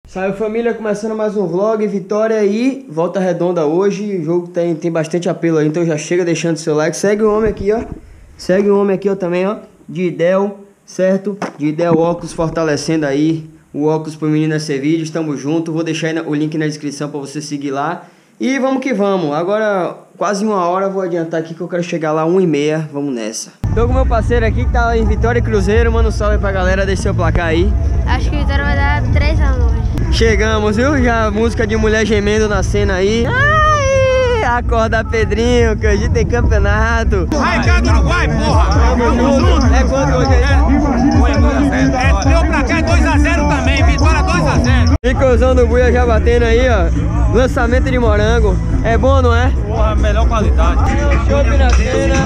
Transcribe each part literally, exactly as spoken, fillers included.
Salve família, começando mais um vlog, vitória e Volta Redonda hoje. O jogo tem, tem bastante apelo aí, então já chega deixando seu like. Segue o homem aqui, ó. Segue o homem aqui, ó, também, ó. Didel, certo? Didel Óculos fortalecendo aí o óculos pro menino nesse vídeo. Estamos juntos, vou deixar aí o link na descrição pra você seguir lá. E vamos que vamos, agora quase uma hora, vou adiantar aqui que eu quero chegar lá uma e meia, vamos nessa. Tô com meu parceiro aqui que tá em Vitória e Cruzeiro, manda um salve pra galera, deixa seu placar aí. Acho que Vitória vai dar três a um hoje. Chegamos, viu? Já música de mulher gemendo na cena aí. Ai, acorda Pedrinho, que hoje tem campeonato. Vai cá do Uruguai, porra! Tamo junto. É quanto hoje aí? É, meu pra cá é dois a zero também, Vitória dois a zero. Picozão do Buia já batendo aí, ó. Lançamento de morango. É bom, não é? Porra, melhor qualidade. Chopp na cena.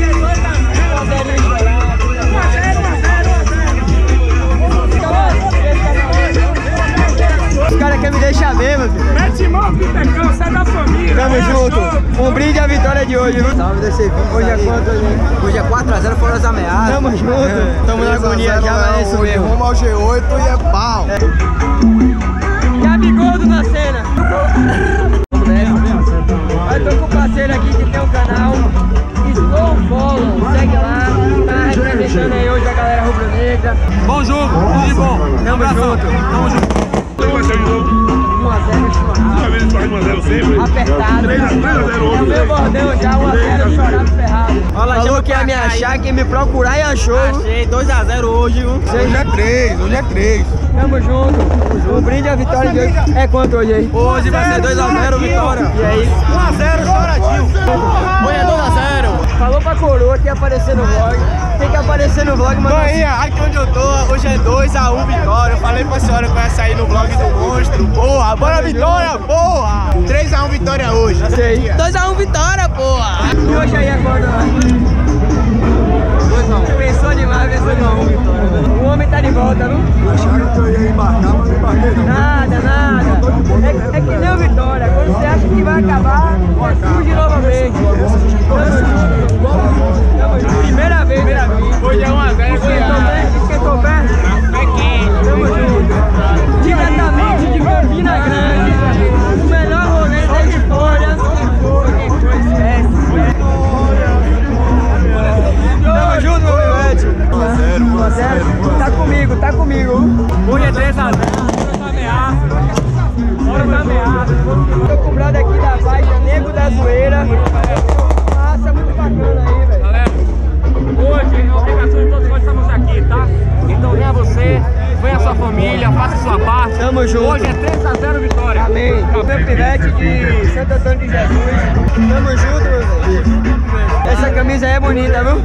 Os caras querem me deixar mesmo, filho. Mete mão, Pitecão, sai da família. Tamo junto. Um brinde à vitória de hoje, viu? Salve desse vídeo. Hoje é quanto, hoje? Hoje é quatro a zero, foram as ameaças. Tamo junto. Tamo na agonia já, mas é isso mesmo. Rumo ao G oito e é pau. Gabigordo na cena. Vamos nessa. Eu tô com um parceiro aqui que tem um canal Slow Follow. Segue lá. Tá representando aí hoje a galera rubro-negra. Bom jogo, tudo de bom. Tamo junto. Tamo junto. um a zero chorado. Apertado. É o meu bordão já, um a zero chorado ferrado. Falou que ia me achar, quem me procurar e achou. Achei, dois a zero hoje, viu? Hoje é três, hoje é três. Tamo junto. O brinde à vitória de hoje. É quanto hoje aí? Hoje vai ser dois a zero, Vitória. E aí? um a zero, choradinho. Hoje é dois a zero. Falou pra coroa que ia aparecer no vlog. Tem que aparecer no vlog, mas... Manhã, aqui onde eu tô, hoje é dois a um Vitória. Eu falei pra senhora que eu ia sair no vlog do monstro. Porra, bora Vitória, porra! três a um Vitória hoje. Sei. dois a um Vitória, porra! E hoje aí é quando? dois a um. Pensou demais, pensou demais. Vitória. O homem tá de volta, viu? Acharam que eu ia embarcar, mas não embarquei não. Nada, nada. É, é que nem o Vitória. Quando você acha que vai acabar, surge novamente. Primeira vez, primeira vez. Hoje é um a zero. Esquentou perto, esquentou perto. É quente. Tamo junto. Diretamente de Campina Grande, o melhor rolê da história. Tamo junto, meu pivete. um a zero. Tá comigo, tá comigo. Hoje é três a zero. Bora ameaça. Bora ameaça. Tô com o brother aqui da Baixa, Nego da Zoeira. Massa, muito bacana aí, velho. Galera, hoje a obrigação de todos nós estamos aqui, tá? Então venha você, venha a sua família, faça a sua parte. Tamo junto. Hoje é três a zero Vitória. Amém. Meu pivete de Santo Antônio de Jesus. Tamo junto, meu velho. Essa camisa aí é bonita, viu?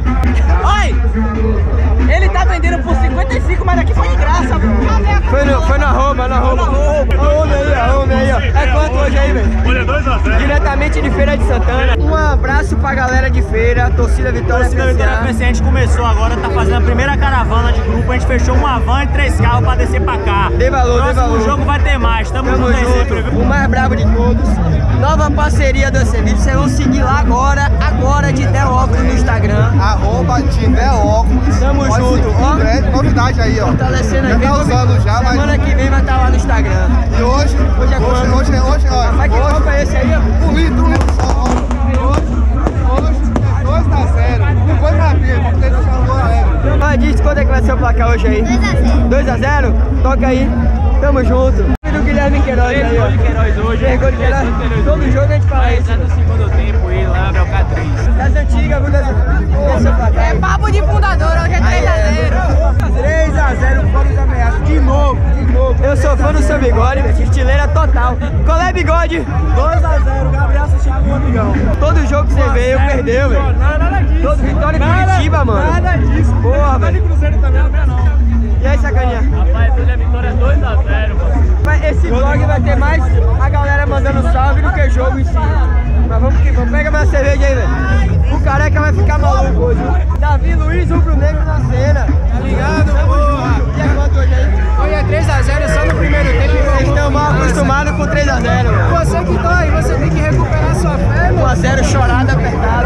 Oi! Ele tá vendendo por cinquenta e cinco, mas aqui foi de graça, bro. Foi no, foi no arroba, no arroba. Olha homem aí, olha homem aí, ó. É quanto hoje aí, velho? Hoje é dois a zero. Diretamente de Feira de Santana. Um abraço pra galera de feira, torcida Vitória Torcida Vitória F C, a gente começou agora, tá fazendo a primeira caravana de grupo. A gente fechou uma van e três carros pra descer pra cá. Dê valor, dê valor. O jogo vai ter mais, tamo, Tamo junto aí sempre, junto. viu? O mais brabo de todos. Nova parceria do esse vídeo. Vocês vão seguir lá agora, agora de Didel Óculos no Instagram. Arroba Didel Óculos. Tamo junto, ó. É novidade aí, ó. Fortalecendo Já aqui. tá usando já, mas... Semana que vem vai estar lá no Instagram. E hoje? Hoje é quando? Hoje, hoje, hoje, ó. Vai que copo é esse aí, ó? Um litro, um litro só, ó. Hoje, hoje, dois a zero. Não foi pra mim, porque ele salvou a ela. Mas diz quando é que vai ser o placar hoje aí? dois a zero. Toca aí. Tamo junto. E do Guilherme Queiroz aí, ó. Gol de Queiroz hoje. Três gols de Queiroz. Todo jogo a gente fala isso. Tá no segundo tempo e lá Abel Catriz. Das antigas, viu? Das antigas. É papo de fundador, hoje é três a zero. três a zero, Fogos da Ameaça. De novo, de novo. Eu sou fã do seu bigode, velho. Estileira total. Qual é, bigode? dois a zero, Gabriel assistindo com o amigão. Todo jogo que você veio, perdeu, velho. Nada, nada disso. Todo Vitória e Curitiba, mano. Nada disso. Porra, velho. Cruzeiro também, não é não. E aí, sacaninha? Rapaz, hoje é Vitória dois a zero, mano. Mas esse vlog vai ter mais a galera mandando salve do que jogo em si. Mas vamos que vamos. Pega minha cerveja aí, velho. O careca vai ficar maluco hoje. Davi Luiz, rubro-negro na cena. Tá ligado, porra? E é quanto hoje aí? Hoje é três a zero só no primeiro tempo. Vocês estão mal acostumados com três a zero, mano. Você que tá aí, você tem que recuperar sua fé, um a zero chorado, apertado.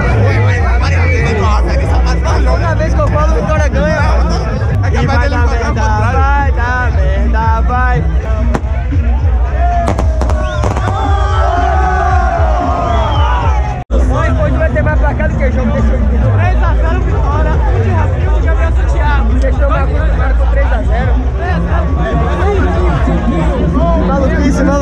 Toda vez que eu falo, Vitória ganha. E vai dar merda, vai dar merda, vai.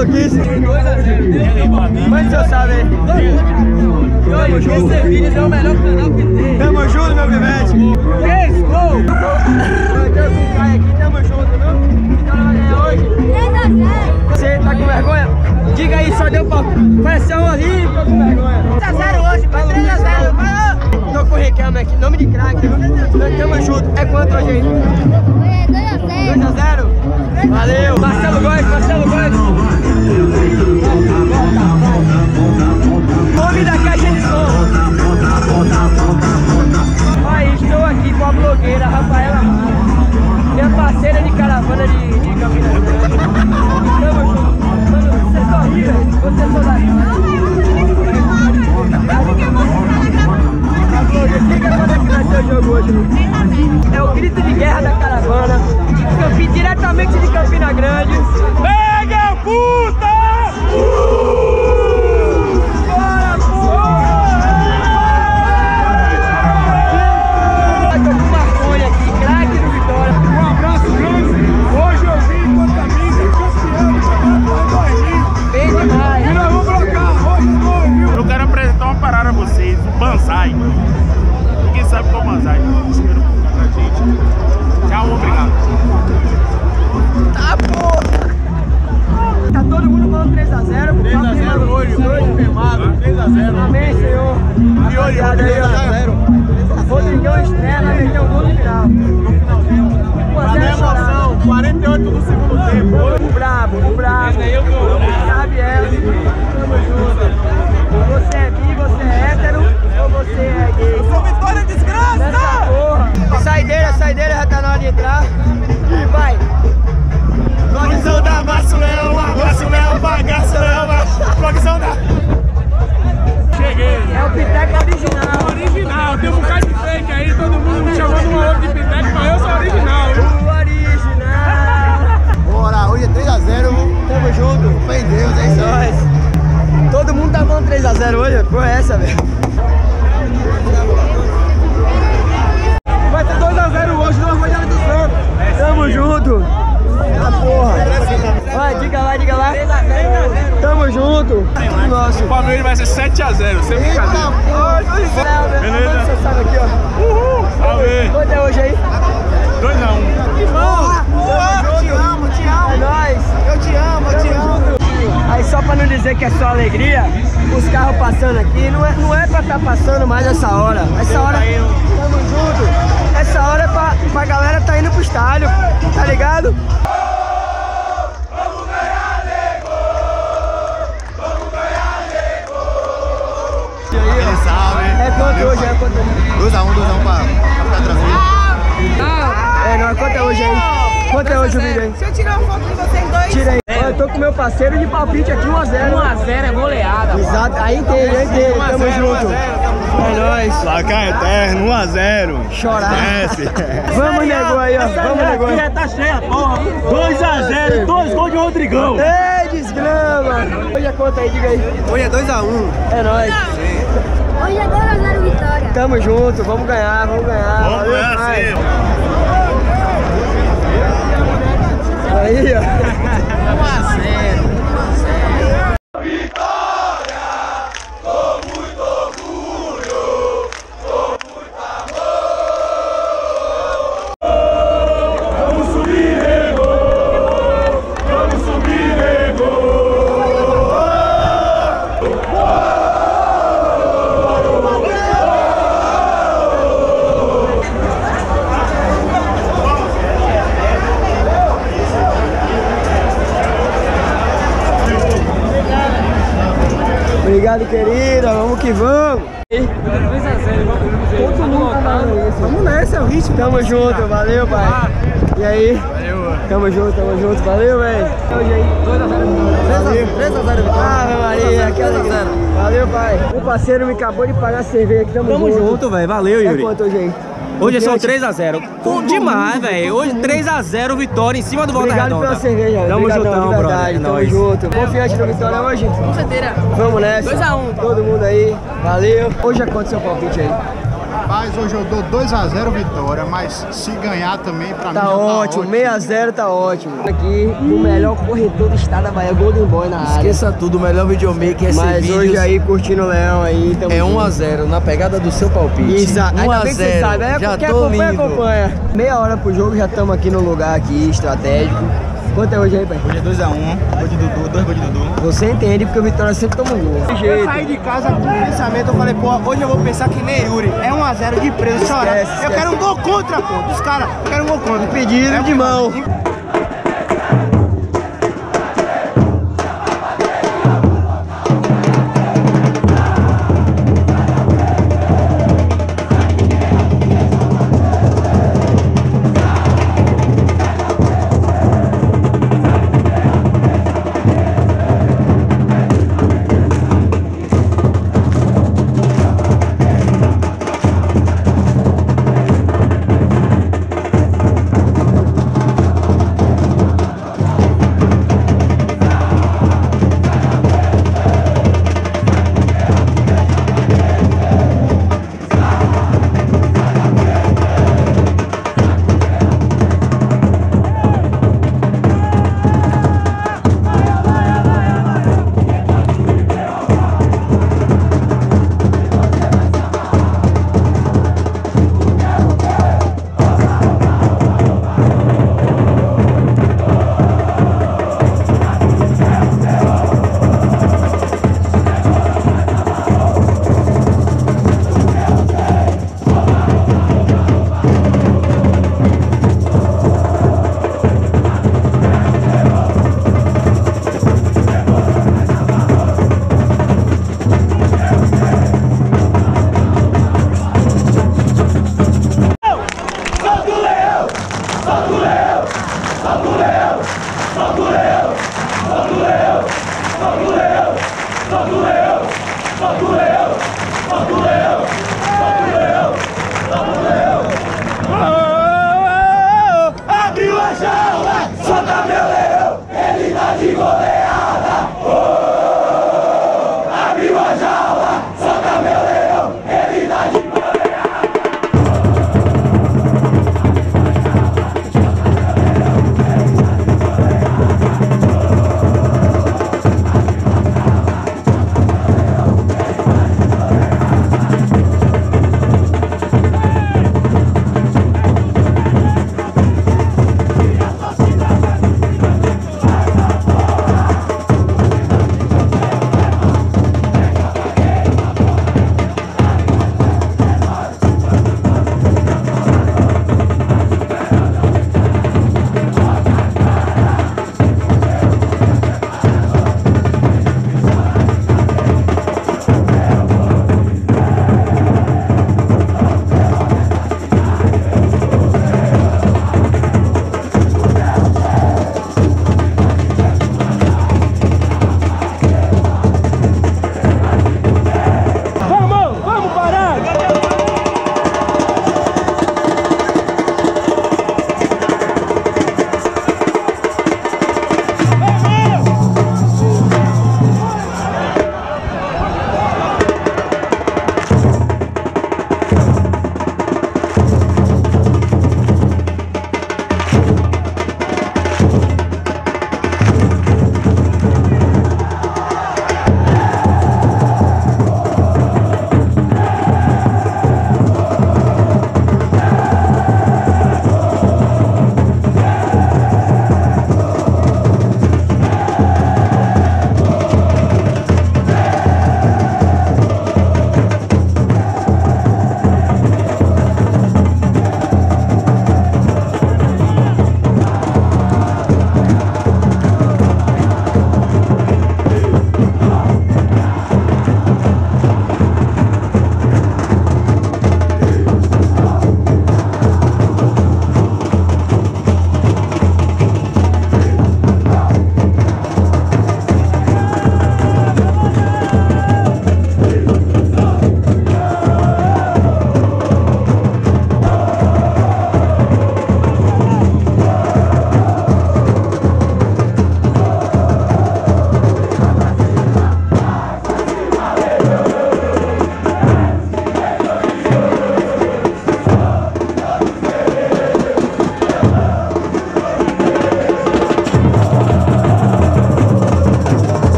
maluquice. dois a zero. Mande seu salve aí. E olha, esse vídeo é o melhor canal que tem. Tamo junto, meu pivete. três gols. Eu caio aqui, tamo junto, viu? Vitória vai ganhar hoje. três a zero. Você tá com vergonha? Diga aí, só deu pra parecer um ali, tô com vergonha. três a zero hoje, vai três a zero. Tô com o Riquelme aqui, nome de craque, viu? Tamo junto. É quanto hoje aí? dois a zero. Valeu. Marcelo Góes, Marcelo Góes. Nome da caixa de som. Aí, estou aqui com a blogueira Rafaela Mara, minha parceira de caravana de, de Campinas Grande. Tamo junto. Mano, você é só ri, velho. Você é só da a blogueira, diga quando é que vai ser o jogo hoje. É o grito de guerra da caravana. Campi, diretamente de Campina Grande. Pega, puta! Bora, porra! Eu tô com o Marconi aqui, craque do Vitória. Um abraço grande. Hoje eu vim com a camisa campeão do campeonato dois mil. Bem demais. E nós vamos blocar hoje dois mil. Eu quero apresentar uma parada a vocês, o Banzai. Ninguém sabe qual é o Banzai. Espero pra gente. Tchau, obrigado. Tá, porra! Tá todo mundo falando três a zero. três a zero hoje, confirmado. três a zero. Amém, Senhor. E hoje, três a zero. Rodrigão estreia, vai meter o gol no final. No finalzinho. Pra dar emoção, quarenta e oito do segundo tempo. O brabo, o brabo. Sabe ela. Tamo junto. Você é bi, você é hétero ou você é gay? Eu sou Vitória Desgraça! Nessa porra. Saideira, saideira, já tá na hora de entrar. E vai. Condição da massa, Leão, abraço, Leão, bagaço, Leão, condição da... Cheguei. É o Piteca original. Original. Tem um bocado de fake aí, todo mundo me chamando uma outra de Piteca, mas eu sou original. O original. Bora, hoje é três a zero. Tamo junto. Fé em Deus, é isso aí. Nós. Todo mundo tá falando três a zero hoje. Pô, é essa, velho. Vai ter dois a zero hoje, não vai dar do Santos. Tamo junto. Ah, porra. Vai, diga lá, diga lá. Tamo junto. Nossa. O Palmeiras vai ser sete a zero, sem brincadeira. Beleza? Você sabe aqui, ó. Uhul! Salve! Quanto é hoje aí? dois a um. Porra, porra, te amo, te amo. É nóis. Eu te amo, eu te amo. Aí só pra não dizer que é só alegria, os carros passando aqui, não é, não é pra estar tá passando mais essa hora. Essa hora, tamo junto. Essa hora é pra, pra galera tá indo pro estádio, tá ligado? Vamos ganhar, nego! Vamos ganhar, nego! E aí, ó. Salve. É quanto hoje? É quanto? dois a um, dois a um pra ficar tranquilo. É, não é quanto é hoje aí? Quanto é hoje o vídeo aí? Se eu tirar uma foto de vocês dois. Tira aí. Ó, eu tô com meu parceiro de palpite aqui, um a zero. um a zero é goleada. Exato, aí entende, aí entende. Tamo junto. É nóis. Placar eterno, um a zero. Chorar. Desce. Vamos, nego aí, ó. Vamos, nego aí. tá cheia, porra. dois a zero, dois gols de Rodrigão. Ei, desgrama. Hoje é quanto aí, diga aí. Hoje é dois a um. É nóis. Hoje é dois a zero Vitória. Tamo junto, vamos ganhar, vamos ganhar. Vamos Valeu, ganhar pai. sim. Aí, ó. um a zero. Obrigado, querida. Vamos que vamos. dois a zero, vamos. Todo mundo tá falando isso. Vamos nessa, é o ritmo. Tamo junto, valeu, pai. E aí? Valeu. Tamo junto, tamo junto. Valeu, velho. Hoje aí. dois a zero. três a zero. Ah, Maria, aqui a zero. Valeu, pai. O parceiro me acabou de pagar a cerveja aqui. Tamo, Tamo junto. junto, velho. Valeu, É Yuri. quanto hoje aí? Hoje são três a zero. Demais, velho. Hoje três a zero, vitória em cima do Volta Obrigado Redonda. pela cerveja. Tamo Obrigadão, juntão, de verdade. brother. É Tamo nóis. junto. Confiante da vitória hoje? Com certeza. Vamos nessa. dois a um. Todo mundo aí. Valeu. Hoje é quanto seu palpite aí? Rapaz, hoje eu dou dois a zero Vitória, mas se ganhar também, pra Tá mim já ótimo, tá seis a zero tá ótimo. Aqui, o melhor corretor do estado da Bahia, Golden Boy na área. Esqueça tudo, o melhor videomaker é Mas esse hoje vídeos. aí, curtindo o Leão aí, tamo É um junto. a zero na pegada do seu palpite. Exato, um ainda a bem que você zero. sabe, é, Já quem tô acompanha, lindo. acompanha. Meia hora pro jogo, já estamos aqui no lugar aqui, estratégico. Quanto é hoje aí, pai? Hoje é dois a um, gol de Dudu, dois gols de Dudu. Você entende porque o Vitória sempre toma um gol. Eu saí de casa com o pensamento, eu falei, pô, hoje eu vou pensar que nem Yuri. É um a zero de preso, chorar. Esquece, Eu esquece. quero um gol contra, pô, dos caras. Eu quero um gol contra. Impedido É de um- mão. Abriu a jaula, solta meu leão, ele tá de goleada. Oh, abriu a jaula, solta meu leão, ele tá de goleada.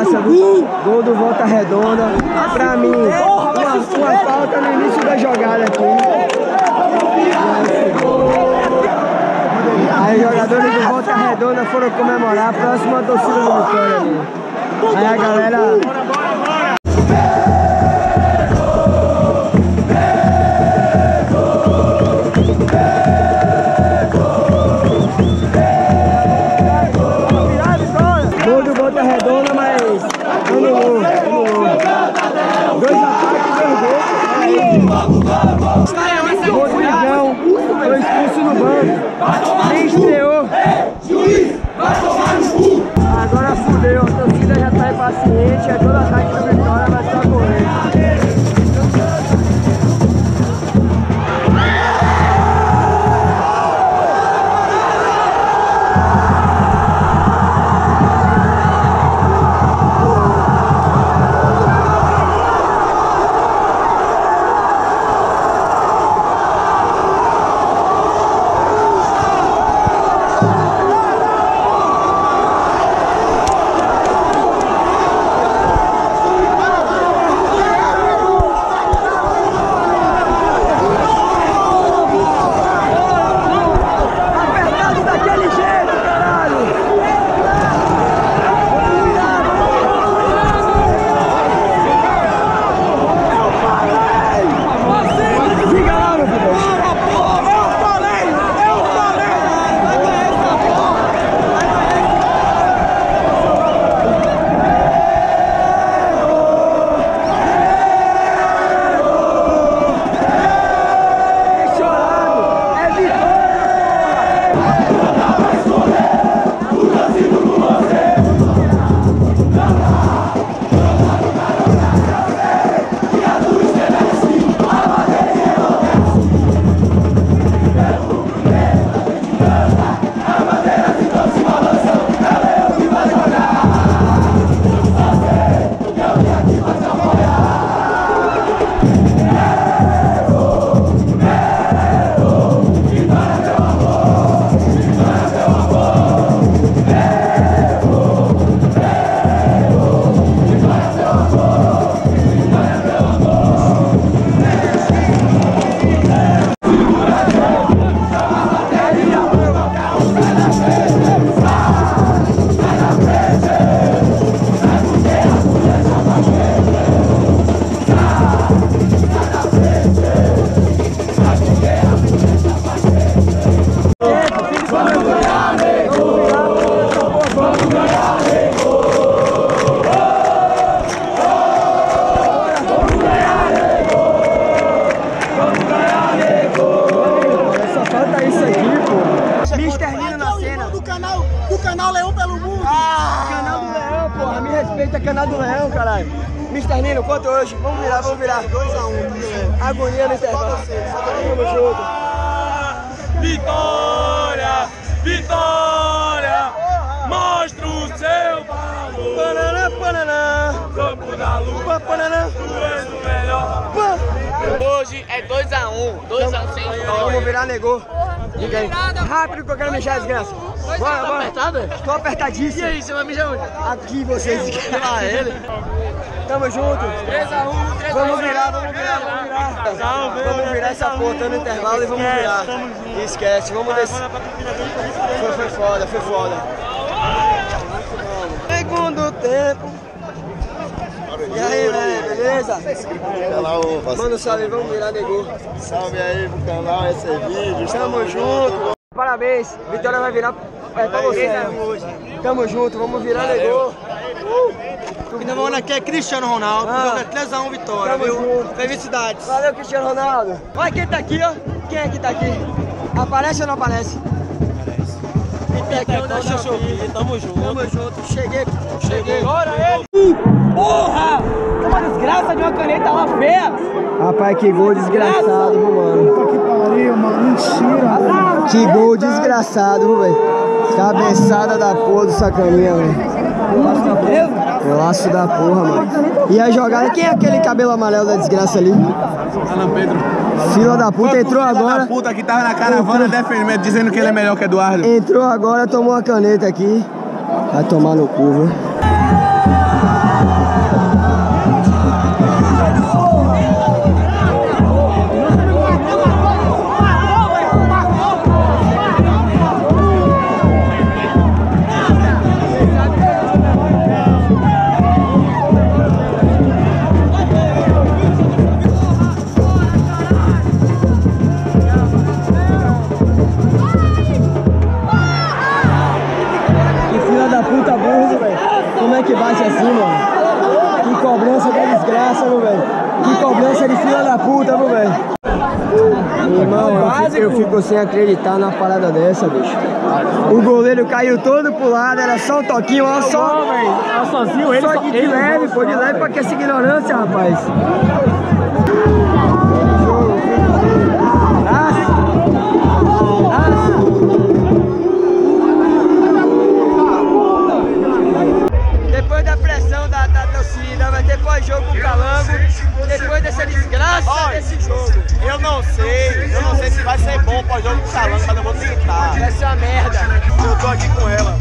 Massa, viu? Gol do Volta Redonda. Pra mim, uma, uma falta no início da jogada aqui. Aí os jogadores do Volta Redonda foram comemorar a próxima torcida do Vitória ali. Aí a galera... Gol do Volta Redonda, mas anulou, anulou. Dois ataques, dois gols. Rodrigão foi expulso no banco. Nem estreou. Agora fudeu, a torcida já tá impaciente. É todo ataque do Vitória, vai só correr. Respeita a canal do Leão, caralho. mister Nino, quanto hoje? Vamos virar, vamos virar. dois a um. Agonia no intervalo. Tamo junto. Vitória! Vitória! Mostra o seu valor! Pananã, pananã! Campo da luta, pananã! Tu és o melhor! Hoje é dois a um. dois a um sem vitória. Vamos virar, negou. Diga aí. Rápido que eu quero mexer a desgraça. Bora, bora. Apertado? Tô apertadíssimo. E aí, você vai mijar onde? Aqui vocês. Ah, ele? Tamo junto. três a um, três a um. Vamos virar, vamos virar, vamos virar. Vamos virar essa porra, tá no intervalo e vamos virar. Esquece, vamos descer. Foi, foi foda, foi foda. Segundo tempo. E aí, velho, beleza? Manda um salve, vamos virar, negou. Salve aí pro canal, esse é vídeo. Tamo junto. Parabéns, Vitória vai virar é, pra você. Tamo junto, vamos virar, negou. Uh. O que nós aqui é Cristiano Ronaldo, ah. jogo é três a um Vitória, Tamo viu? Junto. Felicidades. Valeu, Cristiano Ronaldo. Olha quem tá aqui, ó. Quem é que tá aqui? Aparece ou não aparece? Aparece. Pecão da Xoxopi, tamo junto. Tamo junto, cheguei. Cheguei. Bora ele! Porra! Uma desgraça de uma caneta lá feia. Rapaz, que gol desgraçado, viu, mano? Puta que pariu, mano. Mentira. Que gol desgraçado, viu, velho? Cabeçada da porra do sacaninha, velho. Golaço da porra, mano. E a jogada, quem é aquele cabelo amarelo da desgraça ali? Alan Pedro. Fila da puta, entrou agora. Da puta que tava na caravana defendendo, dizendo que ele é melhor que Eduardo. Entrou agora, tomou a caneta aqui. Vai tomar no cu, viu? assim, mano. Que cobrança da desgraça, meu velho. Que cobrança de filha da puta, meu velho. Irmão, eu fico, eu fico sem acreditar na parada dessa, bicho. O goleiro caiu todo pro lado, era só um toquinho, ó, só. Tá sozinho, ele Só de, de leve, pô, de leve pra que essa ignorância, rapaz. Depois da pressão da, da torcida, vai ter pós-jogo com o Calango. Depois dessa desgraça Olha, desse jogo. Eu não sei, eu não sei se vai ser bom pós-jogo com o Calango, mas eu vou tentar. Vai ser uma merda. Eu tô aqui com ela.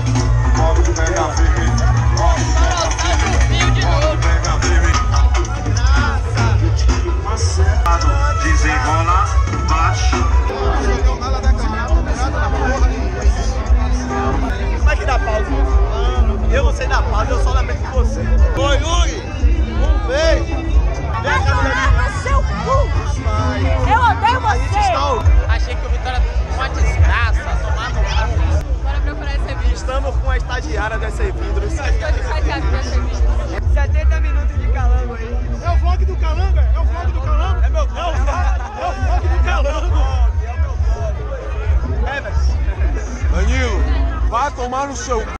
Desenrola, bate. Como é que dá pausa? Eu não sei dar pausa, eu só lamento com você. Oi, Yuri! Um beijo! Vem cá, No seu cu! Eu odeio você! Achei que o Vitória uma desgraça, tomar no cu. Bora procurar esse vídeo. Estamos com a estagiária dessa vidros. Estou de chateado com esse vídeo. setenta minutos de Calango aí. É o vlog do Calango, é? É o vlog do Calango? É meu vlog. É o vlog do Calango. É, velho. Danilo, vá tomar no seu...